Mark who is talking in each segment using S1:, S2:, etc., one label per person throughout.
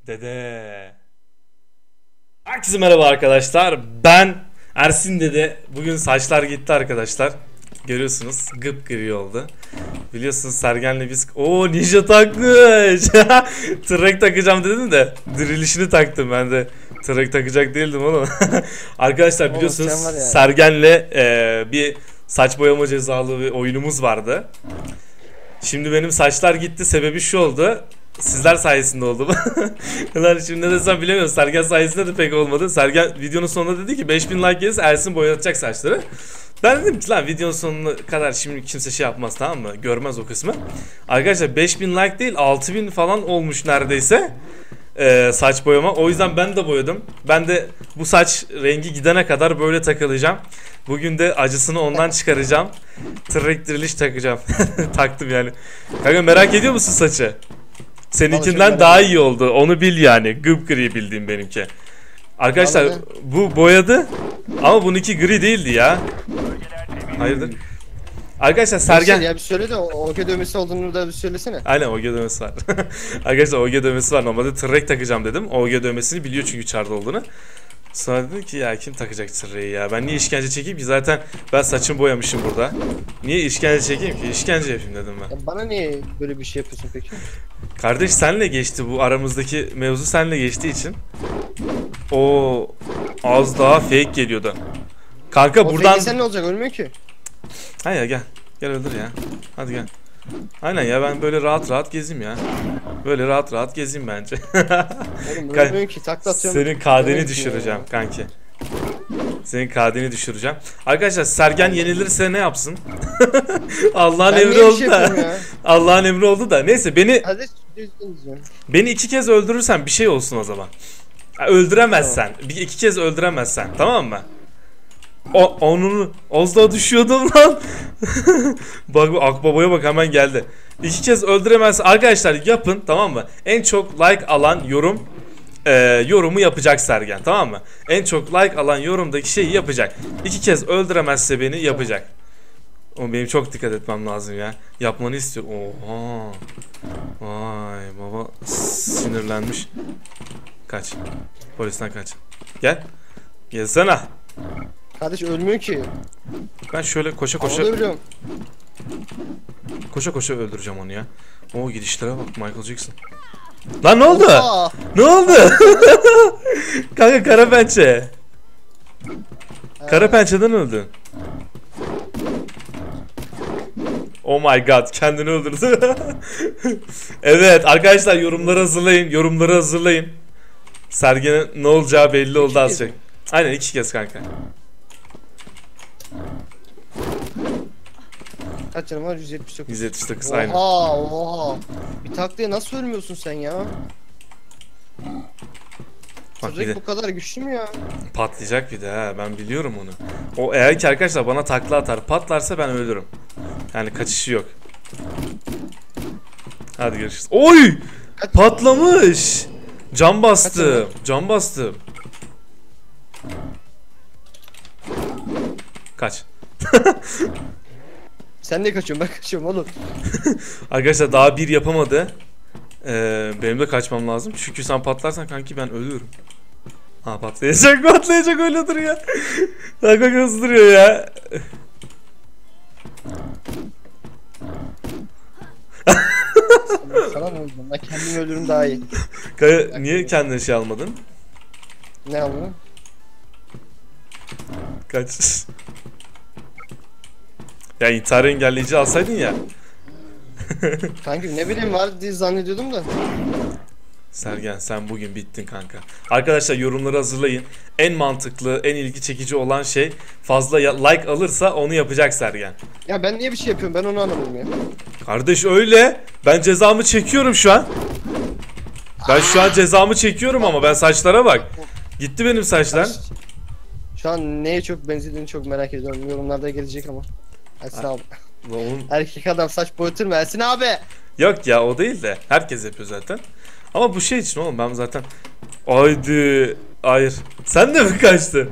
S1: Dede. Herkese merhaba arkadaşlar. Ben Ersin Dede. Bugün saçlar gitti arkadaşlar. Görüyorsunuz gıpgri oldu. Biliyorsunuz Sergen'le biz ninja takmış. Tırnak takacağım dedim de dirilişini taktım ben de. Tırnak takacak değildim oğlum. Arkadaşlar biliyorsunuz
S2: yani.
S1: Sergen'le bir saç boyama cezalı bir oyunumuz vardı. Şimdi benim saçlar gitti. Sebebi şu oldu. Sizler sayesinde oldu bu. Lan şimdi ne desem bilemiyorum. Sergen sayesinde de pek olmadı. Sergen videonun sonunda dedi ki 5000 like gelirse Ersin boyatacak saçları. Ben dedim ki lan videonun sonuna kadar şimdi kimse şey yapmaz, tamam mı? Görmez o kısmı. Arkadaşlar 5000 like değil 6000 falan olmuş neredeyse. Saç boyama. O yüzden ben de boyadım. Ben de bu saç rengi gidene kadar böyle takılacağım. Bugün de acısını ondan çıkaracağım. Tırrek diriliş takacağım. Taktım yani. Kanka merak ediyor musun saçı? Seninkinden daha iyi oldu. Onu bil yani. Gıpgri bildiğim benimki. Arkadaşlar bu boyadı. Ama bununki gri değildi ya. Hayırdır? Arkadaşlar Sergen...
S2: Ya bir söyle de OG dövmesi olduğunu da bir söylesene.
S1: Aynen OG dövmesi var. Arkadaşlar OG dövmesi var. Normalde tırrek takacağım dedim. OG dövmesini biliyor çünkü içeride olduğunu. Sonra dedim ki ya kim takacak tırreği ya? Ben niye işkence çekeyim ki? Zaten ben saçımı boyamışım burada. Niye işkence çekeyim ki? İşkence yapayım dedim ben.
S2: Ya bana niye böyle bir şey yapıyorsun peki?
S1: Kardeş senle geçti bu aramızdaki mevzu, senle geçtiği için. O az daha fake geliyordu. Kanka
S2: O
S1: buradan...
S2: sen ne olacak, ölmüyor ki.
S1: Hayır gel. Gel öldür ya. Hadi gel. Aynen ya, ben böyle rahat rahat gezeyim ya. Böyle rahat rahat gezeyim bence.
S2: Oğlum ölmüyor ki, takla atıyorum.
S1: Senin KD'ni düşüreceğim kanki. Senin KD'ni düşüreceğim. Arkadaşlar Sergen yenilirse ne yapsın? Allah'ın emri oldu da. Allah'ın emri oldu da. Neyse beni iki kez öldürürsen bir şey olsun o zaman. Öldüremezsen. Tamam. İki kez öldüremezsen. Tamam mı? Onu az daha düşüyordum lan. Bak Akbaba'ya bak, hemen geldi. İki kez öldüremezsen arkadaşlar yapın, tamam mı? En çok like alan yorumu yapacak Sergen, tamam mı? En çok like alan yorumdaki şeyi yapacak. İki kez öldüremezse beni yapacak. O benim çok dikkat etmem lazım ya. Yapmanı istiyor. Oha. Vay baba sinirlenmiş. Kaç. Polisten kaç. Gel. Gelsene.
S2: Kardeş ölmüyor ki.
S1: Ben şöyle koşa koşa koşa öldüreceğim onu ya. O gidişlere bak, Michael Jackson. Lan ne oldu?
S2: Oha!
S1: Ne oldu? Kanka kara pençe. Kara pençeden öldün. Oh my god, kendini öldürdü. Evet arkadaşlar, yorumları hazırlayın. Yorumları hazırlayın. Sergen'in ne olacağı belli oldu az çok. Aynen 2 kez kanka.
S2: Kaç canım var? 179.
S1: 179
S2: oha,
S1: aynen.
S2: Oha. Bir taklaya nasıl ölmüyorsun sen ya? Tırrek bu kadar güçlü mü ya?
S1: Patlayacak bir de ha, ben biliyorum onu. O eğer ki arkadaşlar bana takla atar, patlarsa ben ölürüm. Yani kaçışı yok. Hadi görüşürüz. Oy! Patlamış. Cam bastım. Cam bastım. Kaç.
S2: Sen ne kaçıyorsun? Ben kaçıyorum oğlum.
S1: Arkadaşlar daha bir yapamadı. Benim de kaçmam lazım. Çünkü sen patlarsan kanki ben ölüyorum. Ha patlayacak öyle duruyor. Bak hızlı duruyor ya.
S2: Sana ne oldu? Ben kendimi öldürürüm daha iyi.
S1: Kaya, niye kendine şey almadın?
S2: Ne aldın?
S1: Kaç. Ya intihar engelleyici alsaydın ya.
S2: Kanki ne bileyim var diye zannediyordum da.
S1: Sergen sen bugün bittin kanka. Arkadaşlar yorumları hazırlayın. En mantıklı, en ilgi çekici olan şey fazla like alırsa onu yapacak Sergen.
S2: Ya ben niye bir şey yapıyorum, ben onu anlamadım ya.
S1: Kardeş öyle. Ben cezamı çekiyorum şu an. Ben şu an cezamı çekiyorum ama ben saçlara bak. Gitti benim saçlar.
S2: Şu an neye çok benzediğini çok merak ediyorum. Yorumlarda gelecek ama. Ersin abi.
S1: Oğlum.
S2: Erkek adam saç boyatır mı Ersin abi?
S1: Yok ya, o değil de herkes yapıyor zaten. Ama bu şey için oğlum, ben zaten... Haydi. Hayır. Sen de mi kaçtın?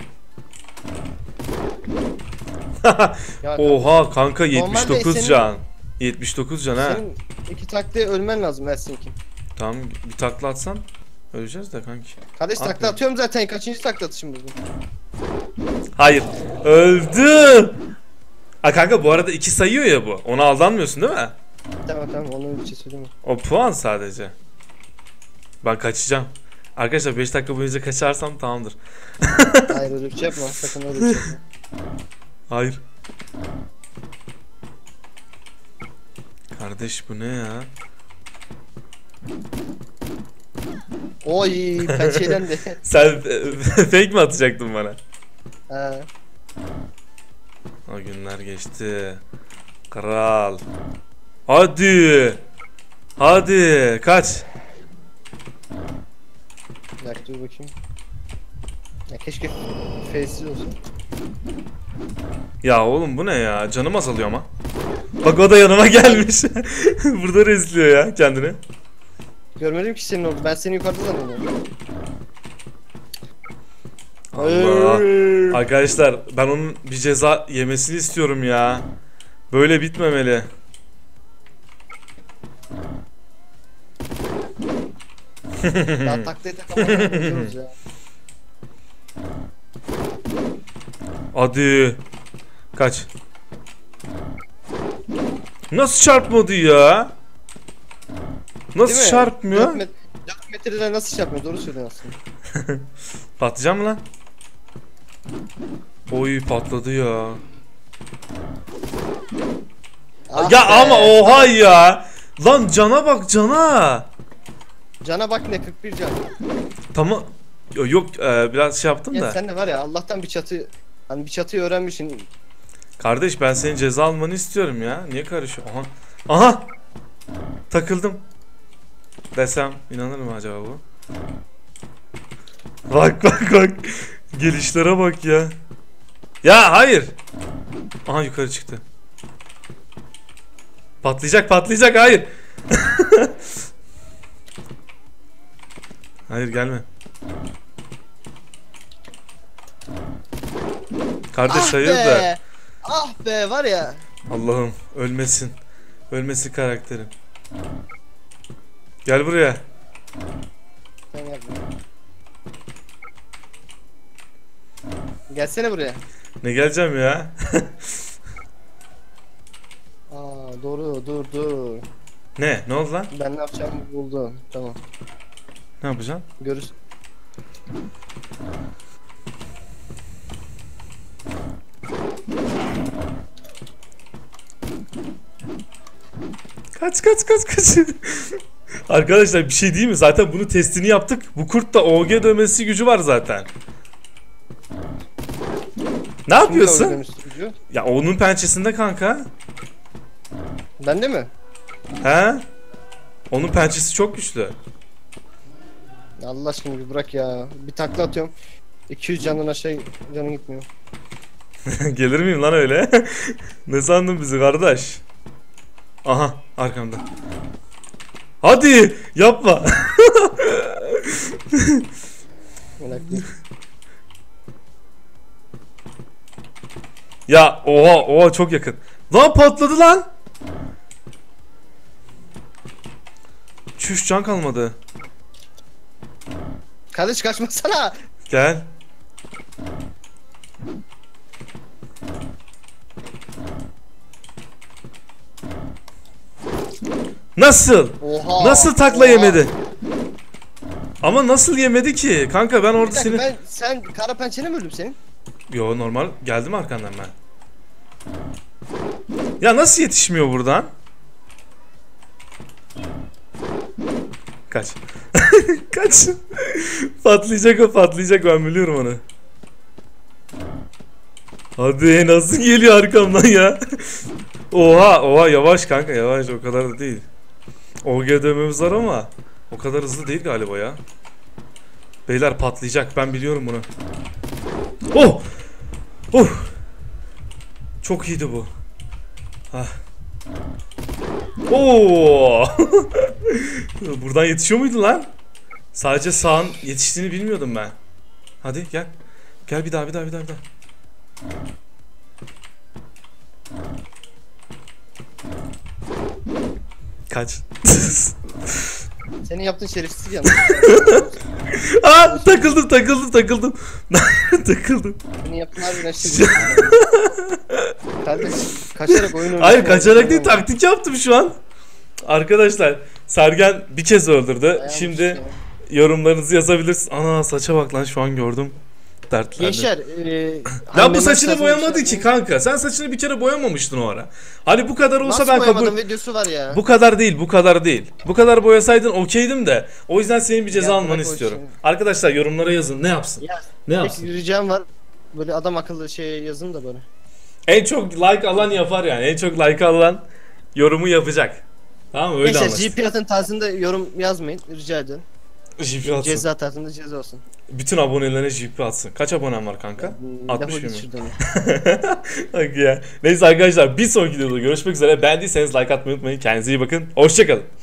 S1: Oha kanka 79 can. 79 can ha.
S2: Senin iki taktiğe ölmen lazım Ersin kim?
S1: Tamam bir takla atsan Öleceğiz de kanki.
S2: Kardeş takla
S1: Aferin.
S2: atıyorum zaten. Kaçıncı takla atışım bu?
S1: Hayır. Öldüm. Ha kanka bu arada 2 sayıyor ya bu. Ona aldanmıyorsun değil mi?
S2: Tamam onu bir şey söyleyeyim.
S1: O puan sadece. Ben kaçacağım. Arkadaşlar 5 dakika boyunca kaçarsam tamamdır.
S2: Hayır öyle bir şey yapma. Sakın öyle bir şey yapma.
S1: Hayır. Kardeş bu ne ya?
S2: Oy pençeden de.
S1: Sen fake mi atacaktın bana?
S2: Ha.
S1: O günler geçti. Kral. Hadi. Hadi kaç.
S2: Bir dakika dur bakayım. Ya keşke face'siz olsa.
S1: Ya oğlum bu ne ya? Canım azalıyor ama. Bak o da yanıma gelmiş. Burada reziliyor ya kendini.
S2: Görmedim ki senin oldu. Ben seni yukarıda zannediyorum.
S1: Allah. Arkadaşlar ben onun bir ceza yemesini istiyorum ya. Böyle bitmemeli.
S2: Daha taklaya takamadan ya.
S1: Hadi. Kaç. Nasıl çarpmadı ya? Nasıl
S2: Değil mi?
S1: çarpmıyor?
S2: 4 metreden nasıl çarpmıyor? Doğru söylüyorsun aslında.
S1: Patlayacak mı lan? Oy patladı ya.
S2: Ah
S1: Ya
S2: be.
S1: ama oha ya. Lan cana bak cana.
S2: Cana bak ne 41 can.
S1: Tamam. Yok biraz şey yaptım
S2: Ya
S1: da.
S2: sen de var ya Allah'tan bir çatı hani bir çatıyı öğrenmişsin.
S1: Kardeş ben senin ceza almanı istiyorum ya. Niye karışıyor? Aha. Aha. Takıldım. Desem inanır mı acaba bu? Bak bak bak. Gelişlere bak ya. Ya hayır. Aha yukarı çıktı. Patlayacak patlayacak hayır. Hayır gelme. Kardeş
S2: Ah
S1: hayır da.
S2: be. Ah be var ya.
S1: Allah'ım ölmesin. Ölmesin karakterim. Gel buraya.
S2: Sen yapma. Gelsene buraya.
S1: Ne geleceğim ya?
S2: Aa doğru dur.
S1: Ne? Ne oldu lan?
S2: Ben ne yapacağımı buldum. Tamam.
S1: Ne yapacaksın?
S2: Görürsün.
S1: Kaç kaç kaç kaç. Arkadaşlar bir şey değil mi? Zaten bunu testini yaptık. Bu kurt da OG dövmesi gücü var zaten. Ne yapıyorsun? Ya onun pençesinde kanka.
S2: Ben de mi?
S1: He? Onun pençesi çok güçlü.
S2: Allah aşkına bir bırak ya. Bir takla atıyorum. 200 candan aşağı canın gitmiyor.
S1: Gelir miyim lan öyle? Ne sandın bizi kardeş? Aha arkamda. Hadi yapma.
S2: Merak değil.
S1: Ya oha çok yakın. Lan patladı lan. Çüş can kalmadı.
S2: Kardeş kaçmasana.
S1: Gel. Nasıl?
S2: Oha.
S1: Nasıl takla yemedi? Ama nasıl yemedi ki? Kanka ben
S2: Bir
S1: orada
S2: dakika,
S1: seni...
S2: sen kara pençene mi öldüm senin?
S1: Yo normal geldim arkandan ben. Ya nasıl yetişmiyor buradan? Kaç. Kaç. Patlayacak o patlayacak ben biliyorum onu. Hadi nasıl geliyor arkamdan ya? Oha yavaş kanka yavaş o kadar da değil. OG dövmemiz var ama o kadar hızlı değil galiba ya. Beyler patlayacak ben biliyorum bunu. Oh! Oh! Çok iyiydi bu. Hah. Oo! Buradan yetişiyor muydu lan? Sadece sağın yetiştiğini bilmiyordum ben. Hadi gel. Gel bir daha. Kaç.
S2: Senin yaptığın şerefsiz yanlış.
S1: Aa takıldım. Takıldım.
S2: Senin yaptığın harbiden şey. Kardeş kaçarak oyun oynuyorsun.
S1: Hayır kaçarak değil, taktik yaptım şu an. Arkadaşlar Sergen bir kez öldürdü.
S2: Dayanmış
S1: Şimdi
S2: ya.
S1: yorumlarınızı yazabilirsiniz. Ana saça bak lan, şu an gördüm. Dertlendi.
S2: Gençler
S1: Ya bu saçını boyamadı ki kanka. Sen saçını bir kere boyamamıştın o ara. Hani bu kadar olsa
S2: nasıl
S1: ben kabul...
S2: boyamadım videosu var ya.
S1: Bu kadar değil. Bu kadar boyasaydın okeydim de. O yüzden senin bir ceza
S2: Ya
S1: almanı
S2: bırak o
S1: istiyorum.
S2: işi.
S1: Arkadaşlar yorumlara yazın. Ne yapsın?
S2: Ya,
S1: Ne
S2: tek
S1: yapsın?
S2: ricam var. Böyle adam akıllı şey yazın da böyle.
S1: En çok like alan yapar yani. En çok like alan yorumu yapacak. Tamam mı? Öyle
S2: Gençler
S1: anlaştık.
S2: GP atın tarzında yorum yazmayın rica ederim.
S1: JP atsın.
S2: Ceza tarzında ceza olsun.
S1: Bütün abonelerine JP atsın. Kaç abonem var kanka? 60
S2: Defol
S1: bin
S2: git
S1: mi?
S2: şuradan.
S1: Bak ya. Neyse arkadaşlar bir sonraki videoda görüşmek üzere. Beğendiyseniz like atmayı unutmayın. Kendinize iyi bakın. Hoşçakalın.